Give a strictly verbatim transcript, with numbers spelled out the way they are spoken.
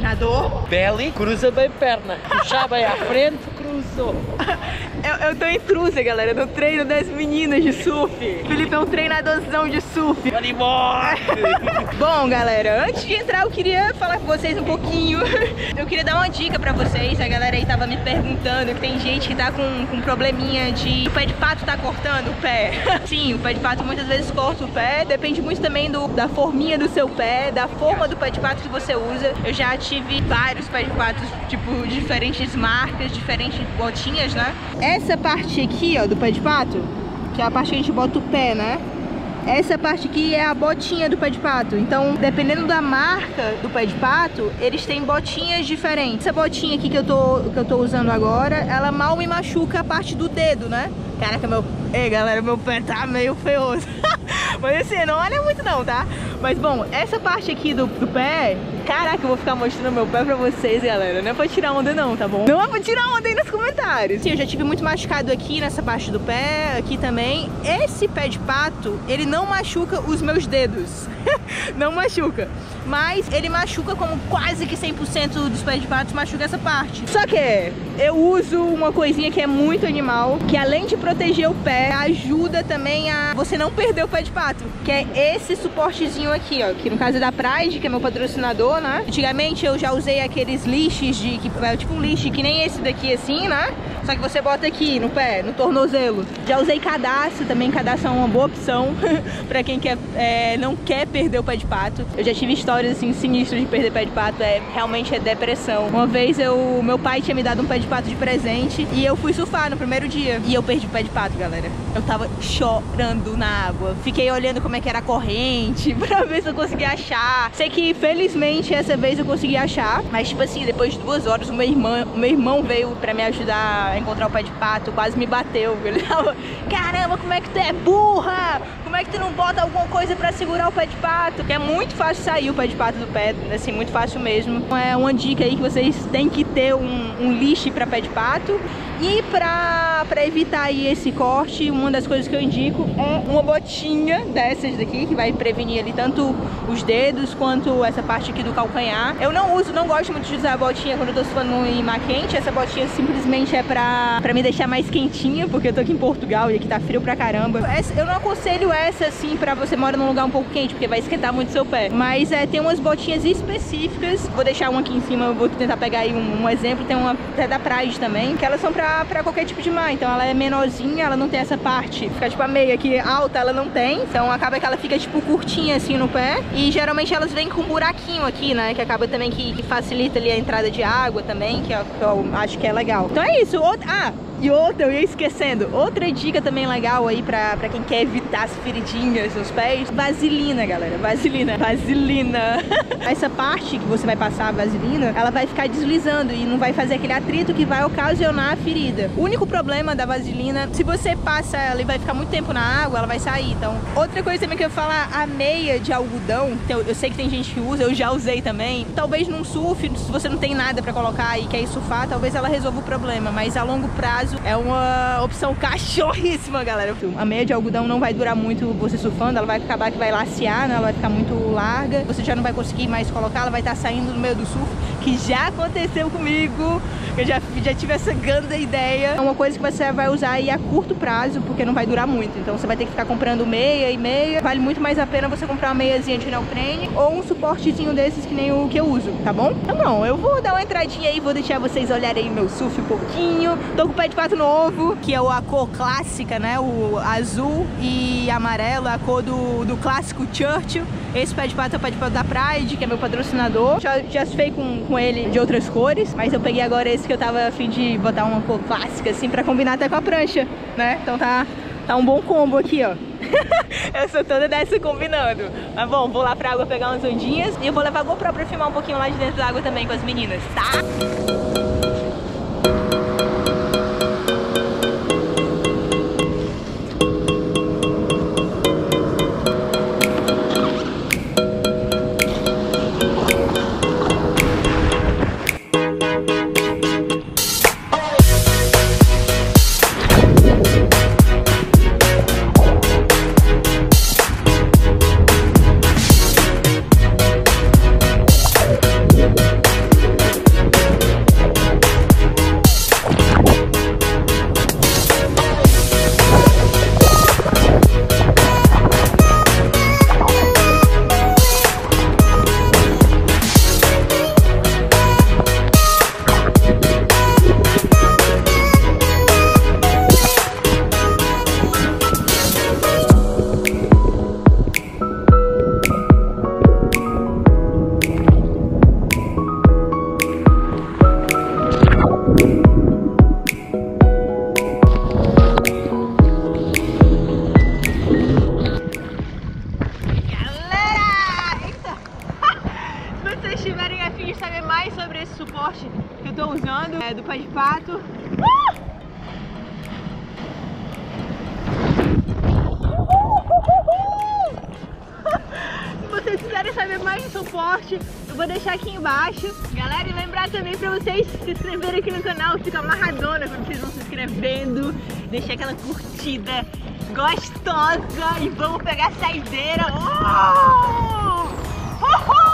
nadou. Belly, cruza bem perna. Puxar bem à frente, cruzou. Eu, eu tô intrusa, galera, no treino das meninas de surf. Felipe é um treinadorzão de surf. Animal! Bom, galera, antes de entrar eu queria falar com vocês um pouquinho. Eu queria dar uma dica pra vocês. A galera aí tava me perguntando que tem gente que tá com, com probleminha de... O pé de pato tá cortando o pé. Sim, o pé de pato muitas vezes corta o pé. Depende muito também do, da forminha do seu pé, da forma do pé de pato que você usa. Eu já tive vários pés de patos, tipo, diferentes marcas, diferentes botinhas, né? Essa parte aqui, ó, do pé de pato, que é a parte que a gente bota o pé, né? Essa parte aqui é a botinha do pé de pato. Então, dependendo da marca do pé de pato, eles têm botinhas diferentes. Essa botinha aqui que eu tô, que eu tô usando agora, ela mal me machuca a parte do dedo, né? Caraca, meu... Ei, galera, meu pé tá meio feioso. Mas assim, não olha muito não, tá? Mas bom, essa parte aqui do, do pé... Caraca, eu vou ficar mostrando meu pé pra vocês, galera. Não é pra tirar onda não, tá bom? Não é pra tirar onda aí nos comentários. Sim, eu já tive muito machucado aqui nessa parte do pé, aqui também. Esse pé de pato, ele não machuca os meus dedos. Não machuca. Mas ele machuca como quase que cem por cento dos pés de pato machuca essa parte. Só que eu uso uma coisinha que é muito animal, que além de proteger o pé, ajuda também a você não perder o pé de pato. Que é esse suportezinho aqui, ó. Que no caso é da Pride, que é meu patrocinador, né? Antigamente eu já usei aqueles lixes de... Que é tipo um lixe que nem esse daqui assim, né? Só que você bota aqui no pé, no tornozelo. Já usei cadastro também. Cadastro é uma boa opção pra quem quer, é, não quer perder o pé de pato. Eu já tive histórias assim sinistras de perder pé de pato. É, realmente é depressão. Uma vez eu, meu pai tinha me dado um pé de pato de presente e eu fui surfar no primeiro dia. E eu perdi o pé de pato, galera. Eu tava chorando na água. Fiquei olhando como é que era a corrente pra ver se eu conseguia achar. Sei que felizmente essa vez eu consegui achar. Mas tipo assim, depois de duas horas o meu irmão, o meu irmão veio pra me ajudar a encontrar o pé de pato. Quase me bateu. Ele tava, caramba, como é que tu é burra? Como é que tu não bota alguma coisa pra segurar o pé de pato? Que é muito fácil sair o pé de pato do pé, assim, muito fácil mesmo. É uma dica aí que vocês têm que ter um, um lixe pra pé de pato. E pra, pra evitar aí esse corte, uma das coisas que eu indico é uma botinha dessas daqui, que vai prevenir ali tanto os dedos quanto essa parte aqui do calcanhar. Eu não uso, não gosto muito de usar a botinha quando eu tô surfando em mar quente. Essa botinha simplesmente é pra, pra me deixar mais quentinha, porque eu tô aqui em Portugal e aqui tá frio pra caramba. Essa, eu não aconselho essa assim pra você mora num lugar um pouco quente, porque vai esquentar muito seu pé. Mas é, tem umas botinhas específicas. Vou deixar uma aqui em cima, eu vou tentar pegar aí um, um exemplo. Tem uma até da Pride também, que elas são pra para qualquer tipo de mar, então ela é menorzinha, ela não tem essa parte, fica tipo a meia aqui alta, ela não tem, então acaba que ela fica tipo curtinha assim no pé, e geralmente elas vêm com um buraquinho aqui, né, que acaba também que, que facilita ali a entrada de água também, que eu, que eu acho que é legal. Então é isso. Outra... ah, e outra, eu ia esquecendo, outra dica também legal aí pra, pra quem quer evitar as feridinhas nos pés, vaselina, galera, vaselina, vaselina. Essa parte que você vai passar a vaselina, ela vai ficar deslizando e não vai fazer aquele atrito que vai ocasionar a ferida. O único problema da vaselina, se você passa ela e vai ficar muito tempo na água, ela vai sair. Então, outra coisa também que eu ia falar, a meia de algodão, eu, eu sei que tem gente que usa, eu já usei também. Talvez num surf, se você não tem nada pra colocar e quer ir surfar, talvez ela resolva o problema, mas a longo prazo é uma opção cachorríssima, galera. A meia de algodão não vai durar muito você surfando, ela vai acabar que vai lacear, né? Ela vai ficar muito larga, você já não vai conseguir mais colocar, ela vai estar saindo no meio do surf, que já aconteceu comigo. Eu já, já tive essa grande ideia. É uma coisa que você vai usar aí a curto prazo, porque não vai durar muito. Então você vai ter que ficar comprando meia e meia. Vale muito mais a pena você comprar uma meiazinha de neoprene ou um suportezinho desses que nem o que eu uso, tá bom? Então bom, eu vou dar uma entradinha aí, vou deixar vocês olharem aí meu surf um pouquinho. Tô com o pé de pato novo, que é a cor clássica, né? O azul e amarelo, a cor do, do clássico Churchill. Esse pé de pato é o pé de pato da Pride, que é meu patrocinador. Já, já surfei com, com ele de outras cores, mas eu peguei agora esse que eu tava a fim de botar uma cor clássica, assim, pra combinar até com a prancha, né? Então tá, tá um bom combo aqui, ó. Eu sou toda dessa combinando. Mas bom, vou lá pra água pegar umas ondinhas e eu vou levar a GoPro pra filmar um pouquinho lá de dentro da água também com as meninas, tá? quiserem saber mais sobre esse suporte que eu tô usando, é do pé de pato. Uh! Se vocês quiserem saber mais de suporte, eu vou deixar aqui embaixo. Galera, e lembrar também pra vocês se inscreverem aqui no canal, fica amarradona quando vocês vão se inscrevendo. Deixar aquela curtida gostosa e vamos pegar a saideira. Oh! Oh, oh!